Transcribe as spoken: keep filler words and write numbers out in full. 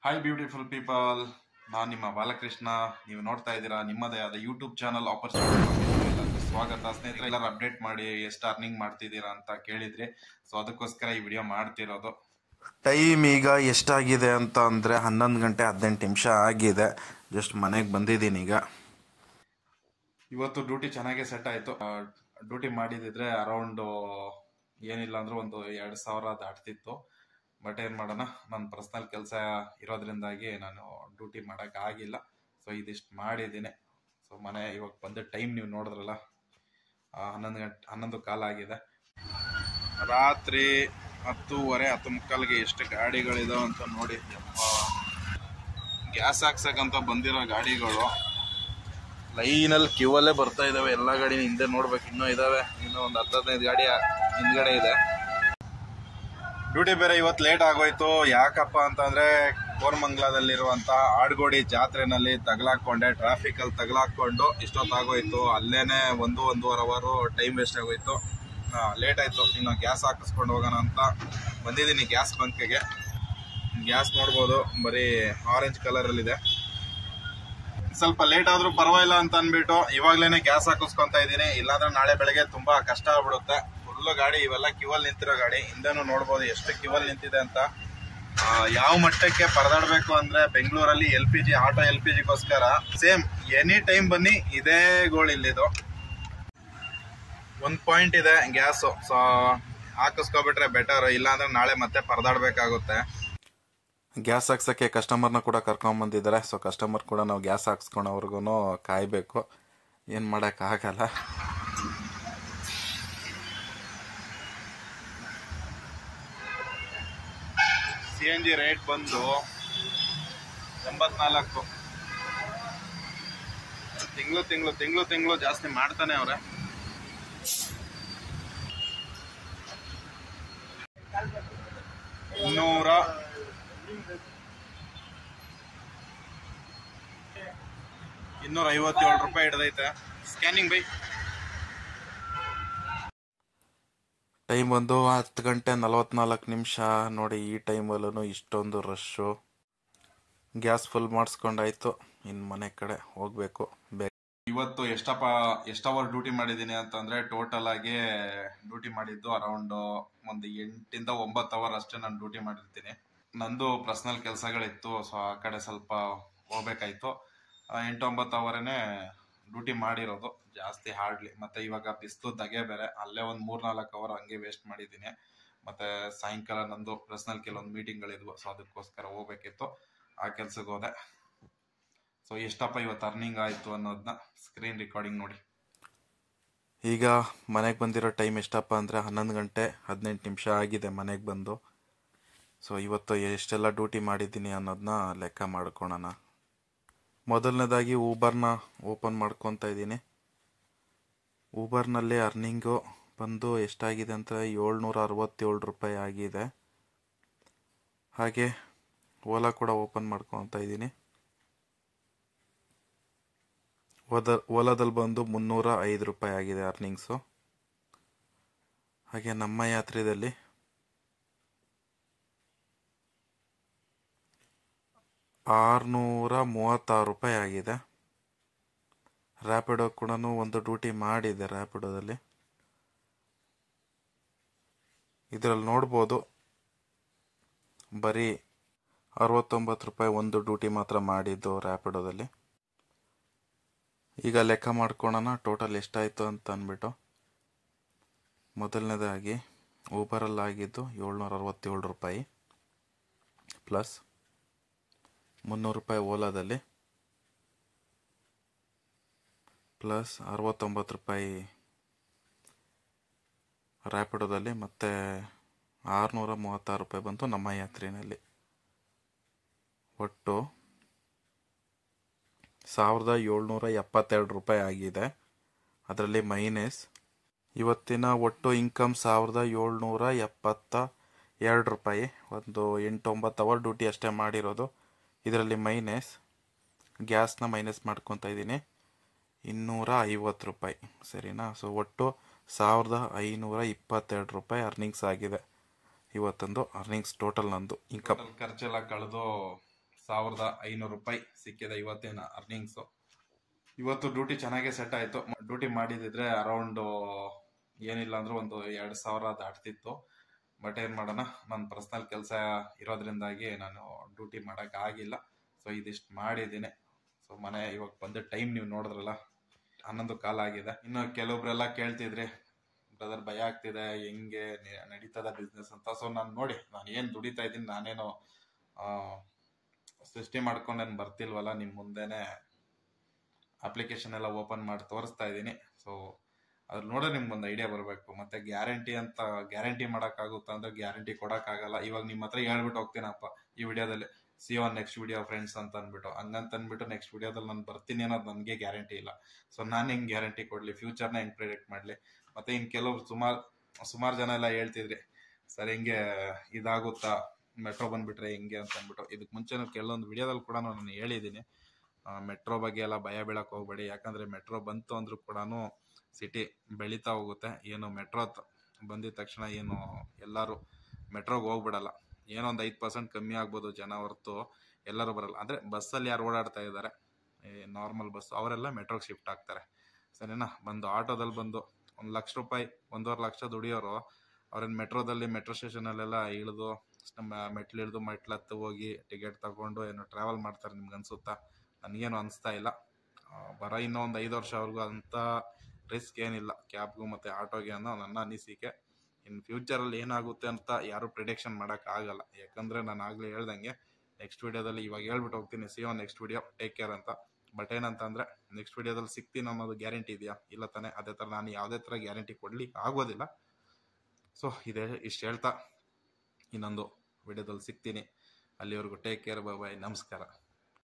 Hi beautiful people, ನಾನು ನಿಮ್ಮ ಬಾಲಕೃಷ್ಣ. ನೀವು ನೋಡ್ತಾ ಇದ್ದೀರಾ ನಿಮ್ಮದೇ ಆದ ಯೂಟ್ಯೂಬ್ ಚಾನಲ್ ಆಪರ್ಚುನಿಟಿ. ಸ್ವಾಗತ ಸ್ನೇಹಿತರೆ. ಎಲ್ಲರೂ ಅಪ್ಡೇಟ್ ಮಾಡಿ ಎಷ್ಟು ಅರ್ನಿಂಗ್ ಮಾಡ್ತಿದ್ದೀರಾ ಅಂತ ಕೇಳಿದ್ರಿ. ಸೊ ಅದಕ್ಕೋಸ್ಕರ ಈ ವಿಡಿಯೋ ಮಾಡ್ತಿರೋದು. ಟೈಮ್ ಈಗ ಎಷ್ಟಾಗಿದೆ ಅಂತ ಅಂದರೆ ಹನ್ನೊಂದು ಗಂಟೆ ಹದಿನೆಂಟು ನಿಮಿಷ ಆಗಿದೆ. ಜಸ್ಟ್ ಮನೆಗೆ ಬಂದಿದ್ದೀನಿ ಈಗ. ಇವತ್ತು ಡ್ಯೂಟಿ ಚೆನ್ನಾಗೇ ಸೆಟ್ ಆಯಿತು. ಡ್ಯೂಟಿ ಮಾಡಿದಿದ್ರೆ ಅರೌಂಡು ಏನಿಲ್ಲ ಅಂದ್ರೆ ಒಂದು ಎರಡು ಸಾವಿರ ದಾಟ್ತಿತ್ತು. ಬಟ್ ಏನು ಮಾಡೋಣ, ನನ್ನ ಪರ್ಸ್ನಲ್ ಕೆಲಸ ಇರೋದ್ರಿಂದಾಗಿ ನಾನು ಡ್ಯೂಟಿ ಮಾಡೋಕ್ಕಾಗಿಲ್ಲ. ಸೊ ಇದಿಷ್ಟು ಮಾಡಿದ್ದೀನಿ. ಸೊ ಮನೆ ಇವಾಗ ಬಂದ ಟೈಮ್ ನೀವು ನೋಡಿದ್ರಲ್ಲ, ಹನ್ನೊಂದು ಗಂಟೆ ಹನ್ನೊಂದು ಕಾಲ ಆಗಿದೆ. ರಾತ್ರಿ ಹತ್ತೂವರೆ ಹತ್ತು ಮುಕ್ಕಾಲ್ಗೆ ಎಷ್ಟು ಗಾಡಿಗಳಿದಾವೆ ಅಂತ ನೋಡಿ. ಗ್ಯಾಸ್ ಹಾಕ್ಸಕ್ಕಂತ ಬಂದಿರೋ ಗಾಡಿಗಳು ಲೈನಲ್ಲಿ ಕ್ಯೂ ಅಲ್ಲೇ ಬರ್ತಾ ಇದಾವೆ. ಎಲ್ಲ ಗಾಡಿ ಹಿಂದೆ ನೋಡ್ಬೇಕು, ಇನ್ನೂ ಇದಾವೆ. ಇನ್ನೂ ಒಂದು ಹತ್ತು ಹದಿನೈದು ಗಾಡಿ ಹಿಂದ್ಗಡೆ ಇದೆ. ಡ್ಯೂಟಿ ಬೇರೆ ಇವತ್ತು ಲೇಟ್ ಆಗೋಯ್ತು. ಯಾಕಪ್ಪ ಅಂತಂದ್ರೆ ಕೋರಮಂಗಲದಲ್ಲಿರುವಂತ ಆಡ್ಗೋಡಿ ಜಾತ್ರೆನಲ್ಲಿ ತಗಲಾಕೊಂಡೆ. ಟ್ರಾಫಿಕ್ ಅಲ್ಲಿ ತಗಲಾಕೊಂಡು ಇಷ್ಟೊತ್ತಾಗೋಯ್ತು. ಅಲ್ಲೇನೆ ಒಂದು ಒಂದೂವರೆ ಅವರು ಟೈಮ್ ವೇಸ್ಟ್ ಆಗೋಯ್ತು. ಲೇಟ್ ಆಯ್ತು. ಇನ್ನು ಗ್ಯಾಸ್ ಹಾಕಿಸ್ಕೊಂಡು ಹೋಗೋಣ ಅಂತ ಬಂದಿದ್ದೀನಿ ಗ್ಯಾಸ್ ಬಂಕ್ಗೆ. ಗ್ಯಾಸ್ ನೋಡ್ಬೋದು, ಬರೀ ಆರೆಂಜ್ ಕಲರ್ ಅಲ್ಲಿ ಇದೆ. ಸ್ವಲ್ಪ ಲೇಟ್ ಆದ್ರೂ ಪರವಾಗಿಲ್ಲ ಅಂತ ಅನ್ಬಿಟ್ಟು ಇವಾಗ್ಲೇನೆ ಗ್ಯಾಸ್ ಹಾಕಿಸ್ಕೊಂತ ಇದ್ದೀನಿ. ಇಲ್ಲಾಂದ್ರೆ ನಾಳೆ ಬೆಳಗ್ಗೆ ತುಂಬಾ ಕಷ್ಟ ಆಗ್ಬಿಡುತ್ತೆ. ಫುಲ್ ಗಾಡಿ, ಇವೆಲ್ಲ ಕ್ಯೂವಲ್ ನಿಂತಿರೋ ಗಾಡಿ. ಹಿಂದೆನೂ ನೋಡ್ಬೋದು ಎಷ್ಟು ಕ್ಯೂವಲ್ ನಿಂತಿದೆ ಅಂತ. ಯಾವ ಮಟ್ಟಕ್ಕೆ ಪರದಾಡ್ಬೇಕು ಅಂದ್ರೆ ಬೆಂಗಳೂರಲ್ಲಿ L P G auto L P ಜಿಗೋಸ್ಕರ ಸೇಮ್ ಎನಿ ಟೈಮ್ ಬನ್ನಿ ಇದೇ ಗೋಳು ಇಲ್ಲಿದು. ಒಂದ್ ಪಾಯಿಂಟ್ ಇದೆ ಗ್ಯಾಸು. ಸೊ ಹಾಕಿಸ್ಕೊಬಿಟ್ರೆ ಬೆಟರ್, ಇಲ್ಲಾಂದ್ರೆ ನಾಳೆ ಮತ್ತೆ ಪರದಾಡ್ಬೇಕಾಗುತ್ತೆ. ಗ್ಯಾಸ್ ಹಾಕ್ಸೋಕ್ಕೆ ಕಸ್ಟಮರ್ನ ಕೂಡ ಕರ್ಕೊಂಬಂದಿದ್ದಾರೆ. ಸೊ ಕಸ್ಟಮರ್ ಕೂಡ ನಾವು ಗ್ಯಾಸ್ ಹಾಕ್ಸ್ಕೊಳೋವರೆಗೂ ಕಾಯಬೇಕು. ಏನು ಮಾಡೋಕ್ಕಾಗಲ್ಲ. ಸಿ ಎನ್ ಜಿ ರೇಟ್ ಬಂದು ಎಂಬತ್ನಾಲ್ಕು. ತಿಂಗಳು ತಿಂಗಳು ತಿಂಗಳು ತಿಂಗಳು ಜಾಸ್ತಿ ಮಾಡ್ತಾನೆ ಅವ್ರೆ. ಇನ್ನೂರ ಇನ್ನೂರ ಐವತ್ತೇಳು ರೂಪಾಯಿ ಹಿಡ್ದೈತೆ. Scanning by. ಟೈಮ್ ಒಂದು ಹತ್ತು ಗಂಟೆ ನಲವತ್ನಾಲ್ಕು ನಿಮಿಷ ನೋಡಿ. ಈ ಟೈಮಲ್ಲೂ ಇಷ್ಟೊಂದು ರಶ್ಶು. Gas full ಮಾಡಿಸ್ಕೊಂಡಾಯ್ತು. ಇನ್ನು ಮನೆ ಕಡೆ ಹೋಗಬೇಕು. ಇವತ್ತು ಎಷ್ಟಪ್ಪ ಎಷ್ಟು ಅವರ್ ಡ್ಯೂಟಿ ಮಾಡಿದ್ದೀನಿ ಅಂತಂದ್ರೆ ಟೋಟಲ್ ಆಗಿ ಡ್ಯೂಟಿ ಮಾಡಿದ್ದು ಅರೌಂಡ್ ಒಂದು ಎಂಟಿಂದ ಒಂಬತ್ತು ಅವರ್ ಅಷ್ಟೇ ನಾನು ಡ್ಯೂಟಿ ಮಾಡಿರ್ತೀನಿ. ನಂದು ಪರ್ಸನಲ್ ಕೆಲಸಗಳಿತ್ತು. ಸೊ ಆ ಕಡೆ ಸ್ವಲ್ಪ ಹೋಗ್ಬೇಕಾಯ್ತು. ಎಂಟು ಒಂಬತ್ತು ಅವರೇನೆ ಡ್ಯೂಟಿ ಮಾಡಿರೋದು, ಜಾಸ್ತಿ ಹಾರ್ಡ್ಲಿ. ಮತ್ತೆ ಇವಾಗ ಬಿಸಿಲು ದಗೆ ಬೇರೆ, ಅಲ್ಲೇ ಒಂದು ಮೂರ್ನಾಲ್ಕು ಅವರ್ ಹಂಗೆ ವೇಸ್ಟ್ ಮಾಡಿದ್ದೀನಿ. ಮತ್ತೆ ಸಾಯಂಕಾಲ ನಂದು ಪರ್ಸನಲ್ ಕೆಲವೊಂದು ಮೀಟಿಂಗ್ಗಳಿದ್ವು. ಸೊ ಅದಕ್ಕೋಸ್ಕರ ಹೋಗ್ಬೇಕಿತ್ತು, ಆ ಕೆಲ್ಸಕ್ಕೆ ಹೋದೆ. ಸೊ ಎಷ್ಟಪ್ಪ ಇವತ್ತು ಅರ್ನಿಂಗ್ ಆಯಿತು ಅನ್ನೋದನ್ನ ಸ್ಕ್ರೀನ್ ರೆಕಾರ್ಡಿಂಗ್ ನೋಡಿ. ಈಗ ಮನೆಗೆ ಬಂದಿರೋ ಟೈಮ್ ಎಷ್ಟಪ್ಪ ಅಂದರೆ ಹನ್ನೊಂದು ಗಂಟೆ ಹದಿನೆಂಟು ನಿಮಿಷ ಆಗಿದೆ ಮನೆಗೆ ಬಂದು. ಸೊ ಇವತ್ತು ಎಷ್ಟೆಲ್ಲ ಡ್ಯೂಟಿ ಮಾಡಿದ್ದೀನಿ ಅನ್ನೋದನ್ನ ಲೆಕ್ಕ ಮಾಡ್ಕೊಳ್ಳೋಣ. ಮೊದಲನೇದಾಗಿ ಊಬರ್ನ ಓಪನ್ ಮಾಡ್ಕೊತಾ ಇದ್ದೀನಿ. ಊಬರ್ನಲ್ಲಿ ಅರ್ನಿಂಗು ಬಂದು ಎಷ್ಟಾಗಿದೆ ಅಂತ ಏಳ್ನೂರ ಅರವತ್ತೇಳು ರೂಪಾಯಿ ಆಗಿದೆ. ಹಾಗೆ ಓಲಾ ಕೂಡ ಓಪನ್ ಮಾಡ್ಕೊತಾ ಇದ್ದೀನಿ. ಓದ ಓಲಾದಲ್ಲಿ ಬಂದು ಮುನ್ನೂರ ಐದು ರೂಪಾಯಿ ಆಗಿದೆ ಅರ್ನಿಂಗ್ಸು. ಹಾಗೆ ನಮ್ಮ ಯಾತ್ರೆಯಲ್ಲಿ ಆರುನೂರ ಮೂವತ್ತಾರು ರೂಪಾಯಿ ಆಗಿದೆ. ರ್ಯಾಪಿಡೋ ಕೂಡ ಒಂದು ಡ್ಯೂಟಿ ಮಾಡಿದೆ. ರ್ಯಾಪಿಡೋದಲ್ಲಿ ಇದರಲ್ಲಿ ನೋಡ್ಬೋದು ಬರೀ ಅರವತ್ತೊಂಬತ್ತು ರೂಪಾಯಿ ಒಂದು ಡ್ಯೂಟಿ ಮಾತ್ರ ಮಾಡಿದ್ದು ರ್ಯಾಪಿಡೋದಲ್ಲಿ. ಈಗ ಲೆಕ್ಕ ಮಾಡ್ಕೊಳ್ಳೋಣ ಟೋಟಲ್ ಎಷ್ಟಾಯಿತು ಅಂತ ಅಂದ್ಬಿಟ್ಟು. ಮೊದಲನೇದಾಗಿ ಊಬರಲ್ಲಾಗಿದ್ದು ಏಳ್ನೂರ ಅರವತ್ತೇಳು ರೂಪಾಯಿ ಪ್ಲಸ್ ಮುನ್ನೂರು ರೂಪಾಯಿ ಓಲಾದಲ್ಲಿ ಪ್ಲಸ್ ಅರವತ್ತೊಂಬತ್ತು ರೂಪಾಯಿ ರ್ಯಾಪಿಡೋದಲ್ಲಿ ಮತ್ತು ಆರುನೂರ ಮೂವತ್ತಾರು ರೂಪಾಯಿ ಬಂತು ನಮ್ಮ ಯಾತ್ರೆಯಲ್ಲಿ. ಒಟ್ಟು ಸಾವಿರದ ಏಳ್ನೂರ ಎಪ್ಪತ್ತೆರಡು ರೂಪಾಯಿ ಆಗಿದೆ. ಅದರಲ್ಲಿ ಮೈನಸ್ ಇವತ್ತಿನ ಒಟ್ಟು ಇನ್ಕಮ್ ಸಾವಿರದ ಏಳ್ನೂರ ಎಪ್ಪತ್ತ ಎರಡು ರೂಪಾಯಿ. ಒಂದು ಎಂಟು ಒಂಬತ್ತು ಅವರ್ ಡ್ಯೂಟಿ ಅಷ್ಟೇ ಮಾಡಿರೋದು. ಇದರಲ್ಲಿ ಮೈನಸ್ ಗ್ಯಾಸ್ನ ಮೈನಸ್ ಮಾಡ್ಕೊತಾ ಇದ್ದೀನಿ ಇನ್ನೂರ ಐವತ್ತು ರೂಪಾಯಿ. ಸರಿನಾ? ಸೊ ಒಟ್ಟು ಸಾವಿರದ ಐನೂರ ಇಪ್ಪತ್ತೆರಡು ರೂಪಾಯಿ ಅರ್ನಿಂಗ್ಸ್ ಆಗಿದೆ ಇವತ್ತೊಂದು ಅರ್ನಿಂಗ್ಸ್ ಟೋಟಲ್ ನಂದು ಇನ್ಕಮ್. ಖರ್ಚೆಲ್ಲ ಕಳೆದು ಸಾವಿರದ ಐನೂರು ರೂಪಾಯಿ ಸಿಕ್ಕಿದೆ ಇವತ್ತಿನ ಅರ್ನಿಂಗ್ಸು. ಇವತ್ತು ಡ್ಯೂಟಿ ಚೆನ್ನಾಗೇ ಸೆಟ್ ಆಯಿತು. ಡ್ಯೂಟಿ ಮಾಡಿದಿದ್ರೆ ಅರೌಂಡ್ ಏನಿಲ್ಲ ಅಂದ್ರೂ ಒಂದು ಎರಡು ಸಾವಿರ ದಾಟ್ತಿತ್ತು. ಬಟ್ ಏನು ಮಾಡೋಣ, ನನ್ನ ಪರ್ಸ್ನಲ್ ಕೆಲಸ ಇರೋದ್ರಿಂದಾಗಿ ನಾನು ಡ್ಯೂಟಿ ಮಾಡೋಕ್ಕಾಗಿಲ್ಲ. ಸೊ ಇದಿಷ್ಟು ಮಾಡಿದ್ದೀನಿ. ಸೊ ಮನೆ ಇವಾಗ ಬಂದ ಟೈಮ್ ನೀವು ನೋಡಿದ್ರಲ್ಲ, ಹನ್ನೊಂದು ಕಾಲ ಆಗಿದೆ. ಇನ್ನು ಕೆಲವೊಬ್ರೆಲ್ಲ ಕೇಳ್ತಿದ್ರಿ, ಬ್ರದರ್ ಭಯ ಆಗ್ತಿದೆ, ಹೆಂಗೆ ನಡೀತದ ಬಿಸ್ನೆಸ್ ಅಂತ. ಸೊ ನಾನು ನೋಡಿ, ನಾನು ಏನು ದುಡಿತಾ ಇದ್ದೀನಿ, ನಾನೇನು ಸೃಷ್ಟಿ ಮಾಡ್ಕೊಂಡೇನು ಬರ್ತಿಲ್ವಲ್ಲ, ನಿಮ್ಮ ಮುಂದೆನೆ ಅಪ್ಲಿಕೇಶನ್ ಎಲ್ಲ ಓಪನ್ ಮಾಡಿ ತೋರಿಸ್ತಾ ಇದ್ದೀನಿ. ಸೊ ಅದ್ರ ನೋಡೋ ನಿಮ್ಗೆ ಒಂದು ಐಡಿಯಾ ಬರಬೇಕು. ಮತ್ತೆ ಗ್ಯಾರಂಟಿ ಅಂತ ಗ್ಯಾರಂಟಿ ಮಾಡೋಕ್ಕಾಗುತ್ತಾ ಅಂದ್ರೆ ಗ್ಯಾರಂಟಿ ಕೊಡೋಕ್ಕಾಗಲ್ಲ. ಇವಾಗ ನಿಮ್ಮ ಹತ್ರ ಹೇಳ್ಬಿಟ್ಟು ಹೋಗ್ತೀನಪ್ಪ ಈ ವಿಡಿಯೋದಲ್ಲಿ, see on next video friends ಅಂತ ಅಂದ್ಬಿಟ್ಟು, ಹಂಗಂತ ಅಂದ್ಬಿಟ್ಟು ನೆಕ್ಸ್ಟ್ ವಿಡಿಯೋದಲ್ಲಿ ನಾನು ಬರ್ತೀನಿ ಅನ್ನೋದು ನನಗೆ ಗ್ಯಾರಂಟಿ ಇಲ್ಲ. ಸೊ ನಾನು ಹೆಂಗೆ ಗ್ಯಾರಂಟಿ ಕೊಡಲಿ, ಫ್ಯೂಚರ್ನ ಹೆಂಗೆ ಪ್ರಿಡಿಕ್ಟ್ ಮಾಡಲಿ. ಮತ್ತೆ ಇನ್ನು ಕೆಲವ್ರು ಸುಮಾರು ಸುಮಾರು ಜನ ಎಲ್ಲ ಹೇಳ್ತಿದ್ರಿ, ಸರ್ ಹೆಂಗೆ ಇದಾಗುತ್ತಾ ಮೆಟ್ರೋ ಬಂದ್ಬಿಟ್ರೆ ಹೆಂಗೆ ಅಂತ ಅಂದ್ಬಿಟ್ಟು. ಇದಕ್ಕೆ ಮುಂಚೆ ಕೆಲವೊಂದು ವಿಡಿಯೋದಲ್ಲಿ ಕೂಡ ನಾನು ಹೇಳಿದ್ದೀನಿ, ಮೆಟ್ರೋ ಬಗ್ಗೆ ಎಲ್ಲ ಭಯ ಬೀಳಕ್ ಹೋಗ್ಬೇಡಿ. ಯಾಕಂದ್ರೆ ಮೆಟ್ರೋ ಬಂತು ಅಂದ್ರೂ ಕೂಡ ಸಿಟಿ ಬೆಳೀತಾ ಹೋಗುತ್ತೆ. ಏನು ಮೆಟ್ರೋ ಬಂದಿದ ತಕ್ಷಣ ಏನು ಎಲ್ಲರೂ ಮೆಟ್ರೋಗೆ ಹೋಗ್ಬಿಡಲ್ಲ. ಏನೋ ಒಂದು ಐದು ಪರ್ಸೆಂಟ್ ಕಮ್ಮಿ ಆಗ್ಬೋದು ಜನ, ಹೊರತು ಎಲ್ಲರೂ ಬರಲ್ಲ. ಅಂದರೆ ಬಸ್ಸಲ್ಲಿ ಯಾರು ಓಡಾಡ್ತಾ ಇದ್ದಾರೆ, ನಾರ್ಮಲ್ ಬಸ್, ಅವರೆಲ್ಲ ಮೆಟ್ರೋಗೆ ಶಿಫ್ಟ್ ಆಗ್ತಾರೆ. ಸರಿನಾ? ಬಂದು ಆಟೋದಲ್ಲಿ ಬಂದು ಒಂದು ಲಕ್ಷ ರೂಪಾಯಿ ಒಂದೂವರೆ ಲಕ್ಷ ದುಡಿಯೋರು ಅವ್ರೇನು ಮೆಟ್ರೋದಲ್ಲಿ ಮೆಟ್ರೋ ಸ್ಟೇಷನಲ್ಲೆಲ್ಲ ಇಳಿದು ಮೆಟ್ಲು ಇಳಿದು ಮೆಟ್ಲು ಹತ್ತು ಹೋಗಿ ಟಿಕೆಟ್ ತಗೊಂಡು ಏನು ಟ್ರಾವೆಲ್ ಮಾಡ್ತಾರೆ ನಿಮ್ಗೆ ಅನ್ಸುತ್ತಾ? ನನಗೇನು ಅನಿಸ್ತಾ ಇಲ್ಲ. ಬರೋ ಇನ್ನೂ ಒಂದು ಐದು ವರ್ಷವರೆಗೂ ಅಂಥ ರಿಸ್ಕ್ ಏನಿಲ್ಲ ಕ್ಯಾಬ್ಗೂ ಮತ್ತು ಆಟೋಗೆ ಅನ್ನೋ ನನ್ನ ಅನಿಸಿಕೆ. ಇನ್ನು ಫ್ಯೂಚರಲ್ಲಿ ಏನಾಗುತ್ತೆ ಅಂತ ಯಾರು ಪ್ರಿಡಿಕ್ಷನ್ ಮಾಡೋಕ್ಕಾಗಲ್ಲ. ಯಾಕಂದರೆ ನಾನು ಆಗಲೇ ಹೇಳ್ದಂಗೆ ನೆಕ್ಸ್ಟ್ ವಿಡಿಯೋದಲ್ಲಿ ಇವಾಗ ಹೇಳ್ಬಿಟ್ಟು ಹೋಗ್ತೀನಿ, see on next video, take care ಅಂತ. ಬಟ್ ಏನಂತ ಅಂದರೆ ನೆಕ್ಸ್ಟ್ ವಿಡಿಯೋದಲ್ಲಿ ಸಿಗ್ತೀನಿ ಅನ್ನೋದು ಗ್ಯಾರಂಟಿ ಇದೆಯಾ? ಇಲ್ಲ ತಾನೆ? ಅದೇ ಥರ ನಾನು ಯಾವುದೇ ಥರ ಗ್ಯಾರಂಟಿ ಕೊಡ್ಲಿಕ್ಕೆ ಆಗೋದಿಲ್ಲ. ಸೊ ಇದೇ ಇಷ್ಟು ಹೇಳ್ತಾ ಇನ್ನೊಂದು ವಿಡಿಯೋದಲ್ಲಿ ಸಿಗ್ತೀನಿ. ಅಲ್ಲಿವರೆಗೂ ಟೇಕ್ ಕೇರ್, ಬಾಯ್ ಬಾಯ್, ನಮಸ್ಕಾರ.